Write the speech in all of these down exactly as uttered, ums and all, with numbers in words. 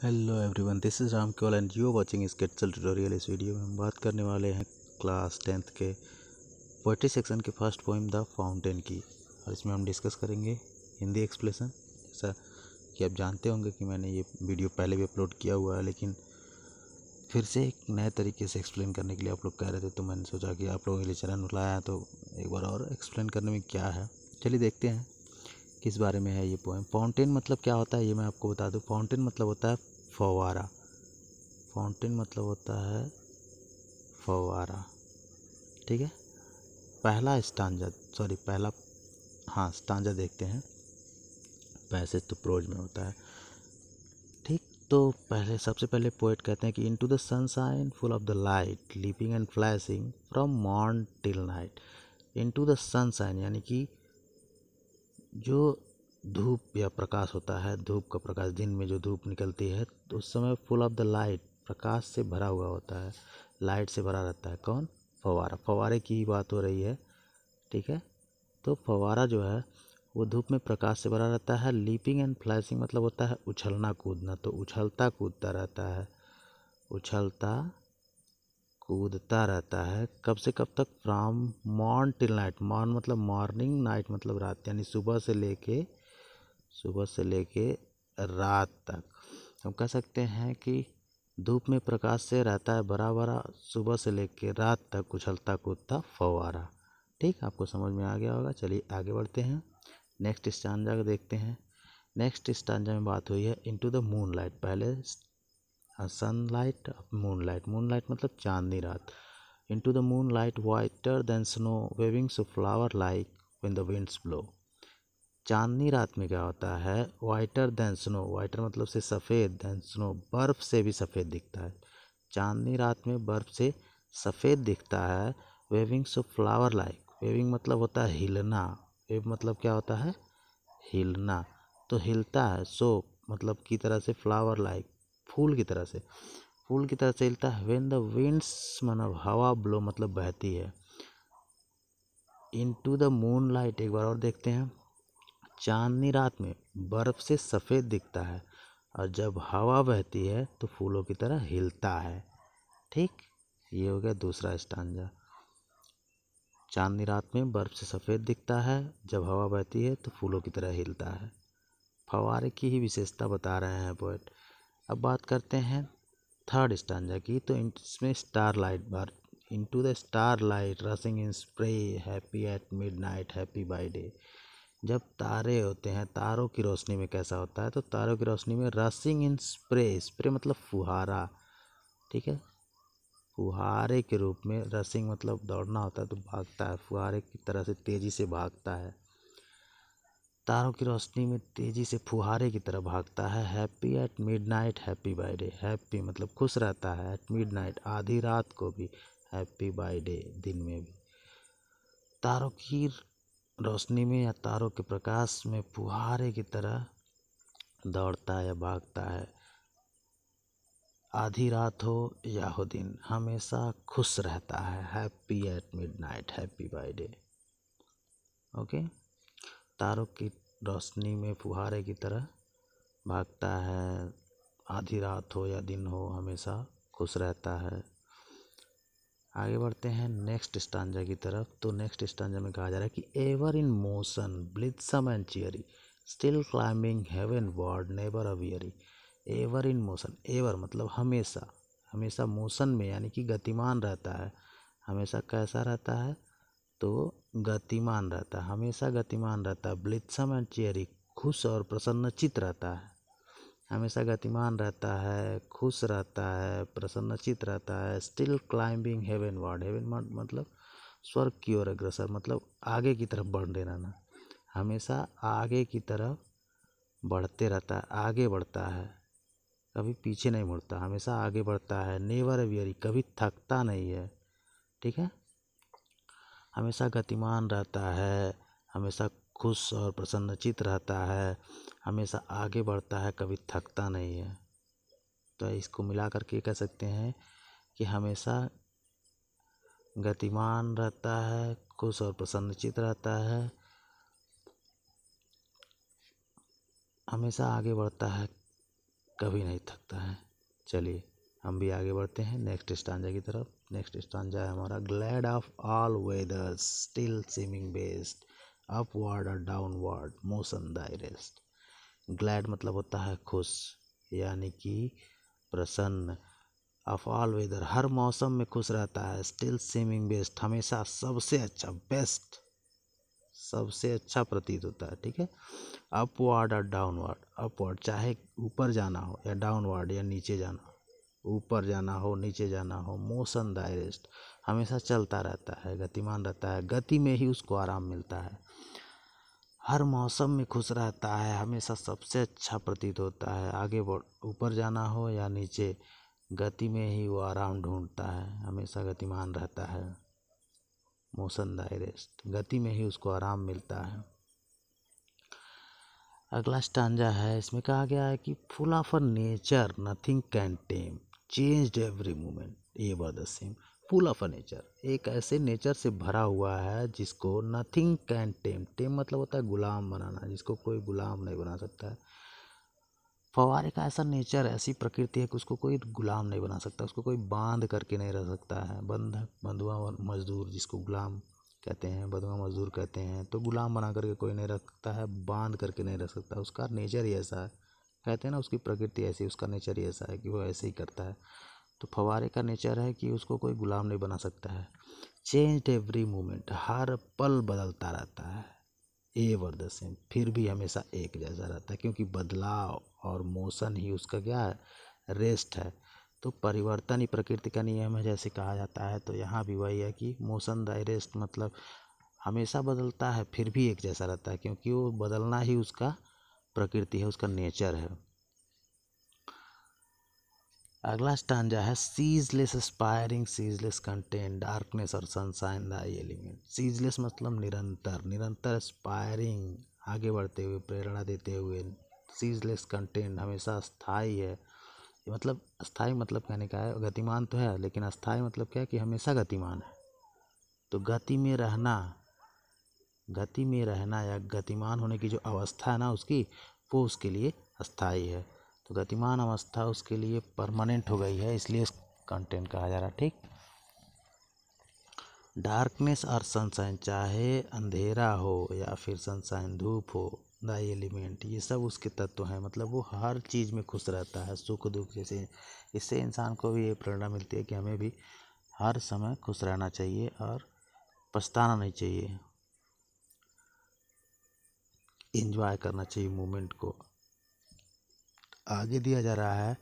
Hello everyone, this is Ramkewal and you are watching Skitsal tutorial. इस video में हम बात करने वाले हैं क्लास टेंथ के पोएट्री सेक्शन के फर्स्ट पोइम द फाउंटेन की। और इसमें हम डिस्कस करेंगे हिंदी एक्सप्लेशन। जैसा कि आप जानते होंगे कि मैंने ये वीडियो पहले भी अपलोड किया हुआ है, लेकिन फिर से एक नए तरीके से एक्सप्लेन करने के लिए आप लोग कह रहे थे, तो मैंने सोचा कि आप लोगों के लिए चैनल बुलाया है तो एक बार और एक्सप्लेन करने में क्या है। चलिए देखते हैं किस बारे में है ये पोएम। फाउंटेन मतलब क्या होता है ये मैं आपको बता दूं। फाउंटेन मतलब होता है फव्वारा। फाउंटेन मतलब होता है फव्वारा, ठीक है। पहला स्टांजा सॉरी पहला हाँ स्टांजा देखते हैं। पैसेज तो प्रोज में होता है, ठीक। तो पहले सबसे पहले पोएट कहते हैं कि into the sunshine full of the light leaping and flashing from morn till night. Into the sunshine यानी कि जो धूप या प्रकाश होता है, धूप का प्रकाश, दिन में जो धूप निकलती है तो उस समय फुल ऑफ द लाइट, प्रकाश से भरा हुआ होता है, लाइट से भरा रहता है। कौन? फव्वारा। फव्वारे की ही बात हो रही है, ठीक है। तो फव्वारा जो है वो धूप में प्रकाश से भरा रहता है। लीपिंग एंड फ्लैशिंग मतलब होता है उछलना कूदना, तो उछलता कूदता रहता है, उछलता कूदता रहता है। कब से कब तक? From morn till night. Morn मतलब मॉर्निंग, नाइट मतलब रात, यानी सुबह से लेके सुबह से लेके रात तक। हम कह सकते हैं कि धूप में प्रकाश से रहता है भरा भरा, सुबह से लेके रात तक उछलता कूदता फव्वारा। ठीक, आपको समझ में आ गया होगा। चलिए आगे बढ़ते हैं, नेक्स्ट स्टांजा को देखते हैं। नेक्स्ट स्टांजा में बात हुई है इनटू द मून लाइट। पहले sunlight, moonlight. Moonlight मतलब चांदनी रात। Into the moonlight whiter than snow waving so flower like when the winds blow. चांदनी रात में क्या होता है? वाइटर देन स्नो, वाइटर मतलब से सफ़ेद, देन स्नो बर्फ़ से भी सफ़ेद दिखता है। चांदनी रात में बर्फ़ से सफ़ेद दिखता है। Waving so flower like, waving मतलब होता है हिलना। वेव मतलब क्या होता है? हिलना, तो हिलता है। सो मतलब की तरह से, फ्लावर लाइक फूल की तरह से, फूल की तरह से हिलता है। व्हेन द विंड्स मतलब हवा, ब्लो मतलब बहती है। इनटू द मून लाइट एक बार और देखते हैं। चांदनी रात में बर्फ से सफ़ेद दिखता है और जब हवा बहती है तो फूलों की तरह हिलता है। ठीक, ये हो गया दूसरा स्टांजा। चांदनी रात में बर्फ से सफ़ेद दिखता है, जब हवा बहती है तो फूलों की तरह हिलता है। फव्वारे की ही विशेषता बता रहे हैं पोएट। अब बात करते हैं थर्ड स्टांजा की। तो इसमें स्टार लाइट बार into the starlight rushing in spray happy at midnight happy by day. जब तारे होते हैं, तारों की रोशनी में कैसा होता है? तो तारों की रोशनी में रसिंग इन स्प्रे, स्प्रे मतलब फुहारा, ठीक है। फुहारे के रूप में, रसिंग मतलब दौड़ना होता है तो भागता है, फुहारे की तरह से तेजी से भागता है। तारों की रोशनी में तेजी से फुहारे की तरह भागता है। Happy at midnight happy by day. Happy मतलब खुश रहता है, एट मिड नाइट आधी रात को भी, हैप्पी बाई डे दिन में भी। तारों की रोशनी में या तारों के प्रकाश में फुहारे की तरह दौड़ता है या भागता है। आधी रात हो या हो दिन, हमेशा खुश रहता है। Happy at midnight happy by day. Okay, तारों की रोशनी में फुहारे की तरह भागता है, आधी रात हो या दिन हो हमेशा खुश रहता है। आगे बढ़ते हैं नेक्स्ट स्टांजा की तरफ। तो नेक्स्ट स्टांजा में कहा जा रहा है कि ever in motion blithesome and cheery still climbing heavenward never a weary। Ever in motion, ever मतलब हमेशा, हमेशा मोशन में यानी कि गतिमान रहता है। हमेशा कैसा रहता है? तो गतिमान रहता है, हमेशा गतिमान रहता है। ब्लिथसम एंड cheery खुश और प्रसन्नचित रहता है। हमेशा गतिमान रहता है, खुश रहता है, प्रसन्नचित रहता है। स्टिल क्लाइंबिंग हेवनवर्ड, हेवनवर्ड मतलब स्वर्ग की ओर अग्रसर, मतलब आगे की तरफ बढ़ते रहना। हमेशा आगे की तरफ बढ़ते रहता है, आगे बढ़ता है, कभी पीछे नहीं मुड़ता, हमेशा आगे बढ़ता है। नेवर वेरी, कभी थकता नहीं है, ठीक है। हमेशा गतिमान रहता है, हमेशा खुश और प्रसन्नचित रहता है, हमेशा आगे बढ़ता है, कभी थकता नहीं है। तो इसको मिला करके कह सकते हैं कि हमेशा गतिमान रहता है, खुश और प्रसन्नचित रहता है, हमेशा आगे बढ़ता है, कभी नहीं थकता है। चलिए हम भी आगे बढ़ते हैं नेक्स्ट स्टांजा की तरफ। नेक्स्ट स्टांजा है हमारा, glad of all weathers still seeming best upward और downward motion thy rest. Glad मतलब होता है खुश, यानी कि प्रसन्न। ऑफ ऑल वेदर हर मौसम में खुश रहता है। स्टिल सीमिंग बेस्ट हमेशा सबसे अच्छा, बेस्ट सबसे अच्छा प्रतीत होता है। ठीक है। अपवर्ड और डाउनवर्ड, अपवर्ड चाहे ऊपर जाना हो या डाउनवर्ड या नीचे जाना हो, ऊपर जाना हो नीचे जाना हो। मोशन दाई रेस्ट हमेशा चलता रहता है, गतिमान रहता है, गति में ही उसको आराम मिलता है। हर मौसम में खुश रहता है, हमेशा सबसे अच्छा प्रतीत होता है। आगे बढ़ ऊपर जाना हो या नीचे, गति में ही वो आराम ढूंढता है, हमेशा गतिमान रहता है। मोशन दाई रेस्ट गति में ही उसको आराम मिलता है। अगला स्टांजा है, इसमें कहा गया है कि full of a nature nothing can tame changed every moment ever the same. Full of a nature, एक ऐसे नेचर से भरा हुआ है जिसको नथिंग कैन टेम, टेम मतलब होता है गुलाम बनाना, जिसको कोई गुलाम नहीं बना सकता है। फव्वारे का ऐसा नेचर, ऐसी प्रकृति है कि उसको कोई गुलाम नहीं बना सकता, उसको कोई बांध करके नहीं रख सकता है। बंधक, बंधुआ मजदूर जिसको गुलाम कहते हैं, बंधुआ मजदूर कहते हैं, तो गुलाम बना करके कोई नहीं रखता है, बांध करके नहीं रख सकता। उसका नेचर ही ऐसा है, कहते हैं ना उसकी प्रकृति ऐसी, उसका नेचर ही ऐसा है कि वो ऐसे ही करता है। तो फव्वारे का नेचर है कि उसको कोई गुलाम नहीं बना सकता है। चेंज्ड एवरी मोमेंट, हर पल बदलता रहता है। एवर द सेम, फिर भी हमेशा एक जैसा रहता है, क्योंकि बदलाव और मोशन ही उसका क्या है, रेस्ट है। तो परिवर्तन ही प्रकृति का नियम है जैसे कहा जाता है। तो यहाँ भी वही है कि मोशन दाई रेस्ट मतलब हमेशा बदलता है फिर भी एक जैसा रहता है, क्योंकि वो बदलना ही उसका प्रकृति है, उसका नेचर है। अगला स्टांजा है, ceaseless aspiring ceaseless content darkness और सनशाइन दाई एलिमेंट। सीजलेस मतलब निरंतर, निरंतर एस्पायरिंग आगे बढ़ते हुए, प्रेरणा देते हुए। सीजलेस कंटेंट हमेशा स्थायी है, मतलब स्थायी मतलब कहने का है, गतिमान तो है लेकिन अस्थायी मतलब क्या है कि हमेशा गतिमान है। तो गति में रहना, गति में रहना या गतिमान होने की जो अवस्था है ना उसकी, वो उसके लिए अस्थायी है। तो गतिमान अवस्था उसके लिए परमानेंट हो गई है, इसलिए कंटेंट कहा जा रहा है। ठीक। डार्कनेस और सनशाइन, चाहे अंधेरा हो या फिर सनशाइन धूप हो, दाई एलिमेंट, ये सब उसके तत्व हैं। मतलब वो हर चीज़ में खुश रहता है, सुख दुख जैसे। इससे इंसान को भी ये प्रेरणा मिलती है कि हमें भी हर समय खुश रहना चाहिए और पछताना नहीं चाहिए, एंजॉय करना चाहिए मोमेंट को। आगे दिया जा रहा है,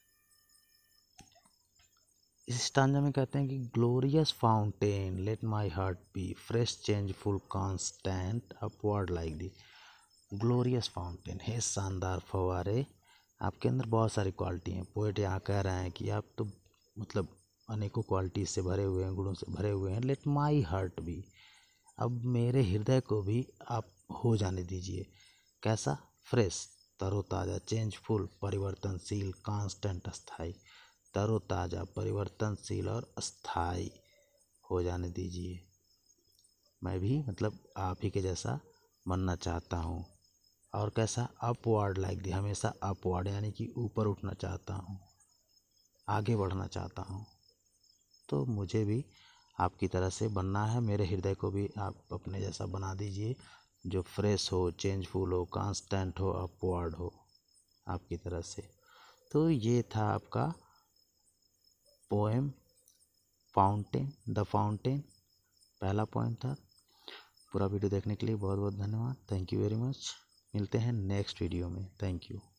इस स्टांजा में कहते हैं कि glorious fountain let my heart be fresh changeful constant upward like thee. Glorious fountain, हे शानदार फव्वारे, आपके अंदर बहुत सारी क्वालिटी हैं। पोएट यहाँ कह रहे हैं कि आप तो मतलब अनेकों क्वालिटी से भरे हुए हैं, गुणों से भरे हुए हैं। लेट माई हार्ट भी, अब मेरे हृदय को भी आप हो जाने दीजिए। कैसा? फ्रेश, तरोताज़ा, चेंजफुल, परिवर्तनशील, कांस्टेंट, अस्थाई। तरोताज़ा, परिवर्तनशील और अस्थाई हो जाने दीजिए। मैं भी मतलब आप ही के जैसा बनना चाहता हूँ। और कैसा? अपवर्ड लाइक दी, हमेशा अपवर्ड यानी कि ऊपर उठना चाहता हूँ, आगे बढ़ना चाहता हूँ। तो मुझे भी आपकी तरह से बनना है, मेरे हृदय को भी आप अपने जैसा बना दीजिए, जो फ्रेश हो, चेंजफुल हो, कांस्टेंट हो, अपवर्ड हो आपकी तरह से। तो ये था आपका पोएम फाउंटेन, द फाउंटेन, पहला पॉइंट था। पूरा वीडियो देखने के लिए बहुत बहुत धन्यवाद। Thank you very much. मिलते हैं नेक्स्ट वीडियो में। Thank you.